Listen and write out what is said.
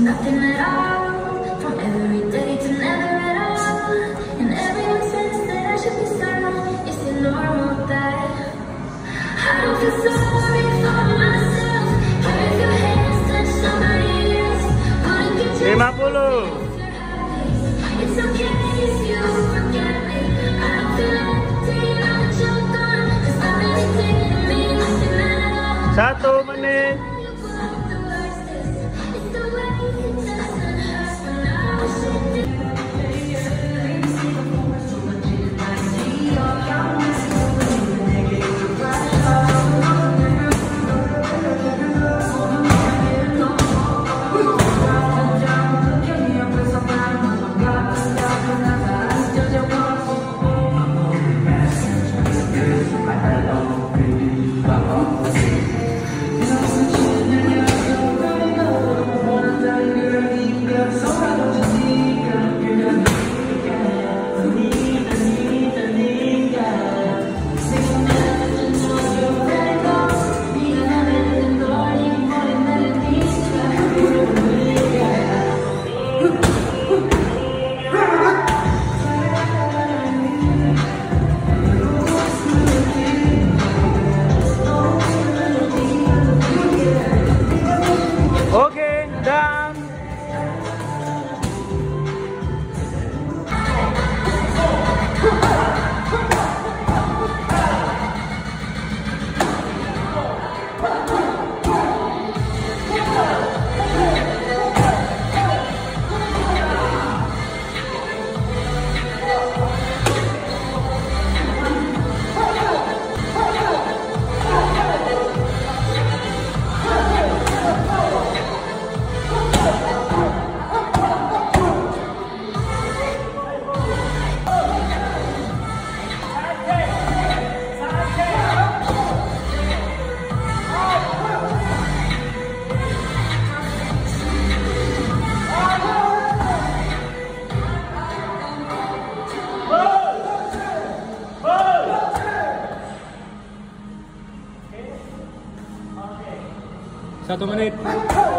nothing at all. From every day to never at all. And everyone says that I should be sad. Is it normal that I don't feel sorry for myself? But if your hands touch somebody else, wouldn't you just 50. It's okay if you forget me. I don't feel empty, now that you're gone. 'Cause I really didn't mean nothing at all. 1 menit. Oke, dan Satu menit.